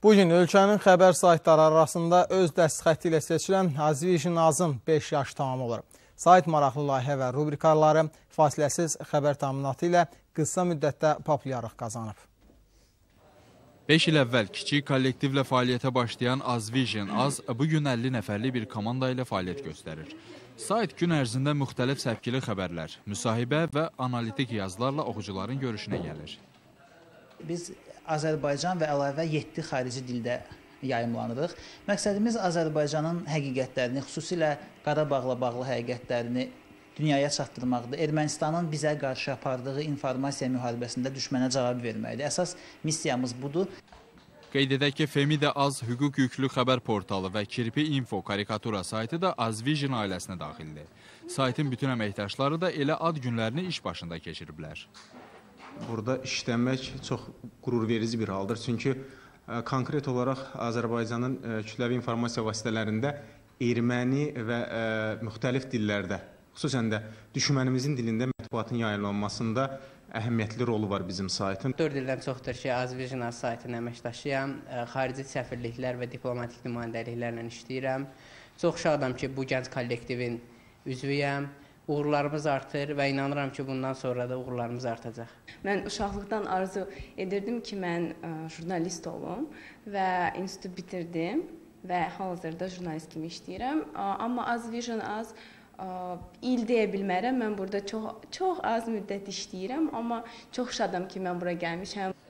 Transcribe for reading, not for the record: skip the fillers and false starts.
Bugün ölkənin xəbər saytları arasında öz dəstxəti ilə seçilən Azvision Azın 5 yaş tamam olur. Sayt maraqlı layihə və rubrikaları fasiləsiz xəbər təminatı ilə qısa müddətdə populyarlıq qazanıb. 5 il əvvəl kiçik kollektivlə fəaliyyətə başlayan Azvision Az bugün 50 nəfərli bir komanda ilə fəaliyyət göstərir. Sayt gün ərzində müxtəlif səpkili xəbərlər, müsahibə və analitik yazılarla oxucuların görüşünə gəlir. Biz Azərbaycan və əlavə 7 xarici dildə yayımlanırıq. Məqsədimiz Azərbaycanın həqiqətlərini, xüsusilə Qarabağla bağlı həqiqətlərini dünyaya çatdırmaqdır. Ermənistanın bizə qarşı apardığı informasiya müharibəsində düşmənə cavab verməkdir. Əsas missiyamız budur. Qeyd edək ki, Femidə Az hüquq yüklü xəbər portalı və Kirpi Info karikatura saytı da Azvision ailəsinə daxildir. Saytın bütün əməkdaşları da elə ad günlərini iş başında keçiriblər. Burada işləmək çox qürur verici bir haldır. Çünki konkret olaraq Azərbaycanın kütləvi informasiya vasitələrində erməni və müxtəlif dillərdə, xüsusən də düşmənimizin dilində mətbuatın yayınlanmasında əhəmiyyətli rolu var bizim saytın. 4 ildən çoxdur ki, Azvision Az saytının əməkdaşıyam. Xarici səfirliklər və diplomatik nümayəndəliklərlə işləyirəm. Çox şadam ki, bu gənc kollektivin üzvüyəm. Uğurlarımız artır və inanıram ki, bundan sonra da uğurlarımız artacaq. Mən uşaqlıqdan arzu edirdim ki, mən jurnalist olum və institut bitirdim və hal-hazırda jurnalist kimi işləyirəm. Amma Azvision Az il deyə bilmərəm. Mən burada çox az müddət işləyirəm, amma çox şadam ki, mən bura gəlmişəm.